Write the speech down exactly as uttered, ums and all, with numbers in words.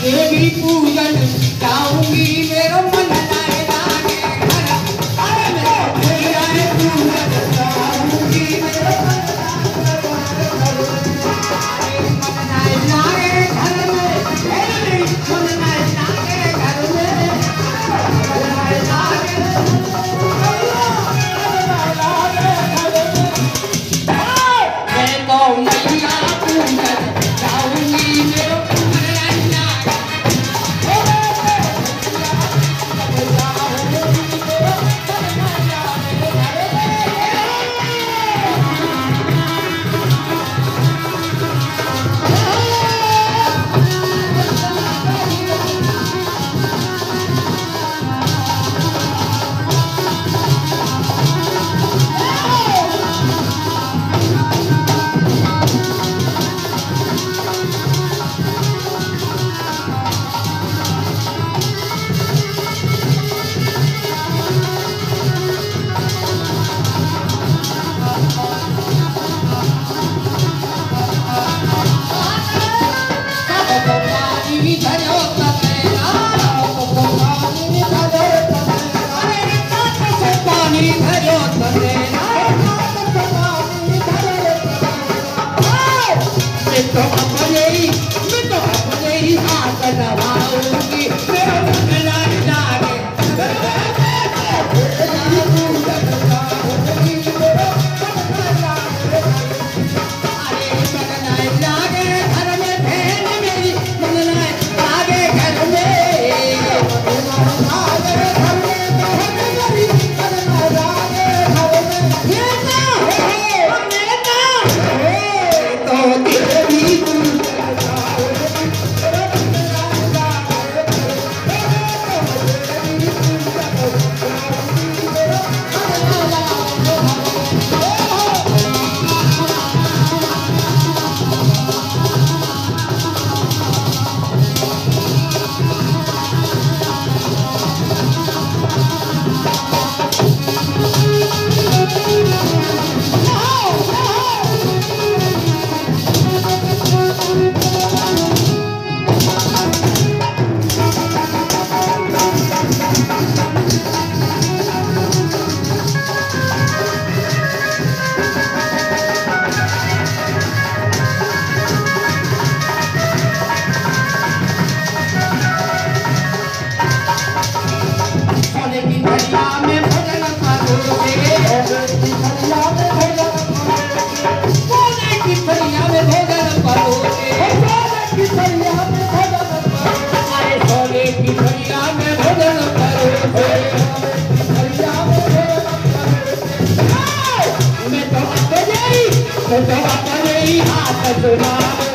देवी पूजन जाऊंगी मेरा मन लाए लागे घर। अरे मेरे पूजन जाऊंगी मेरा मन लाए लागे घर में। मेरे मन लाए लागे घर में लाए लागे मैं तो मैया पूजन जाऊंगी मेरा मन लाए लागे। मैं तो अपने ही मैं तो अपने ही हाथ दबाऊंगी मेरा मन लाए लागे। अरे मन लाए लागे घर में बहन मेरी मन लाए लागे घर में। मैं तो अपने ही हाथ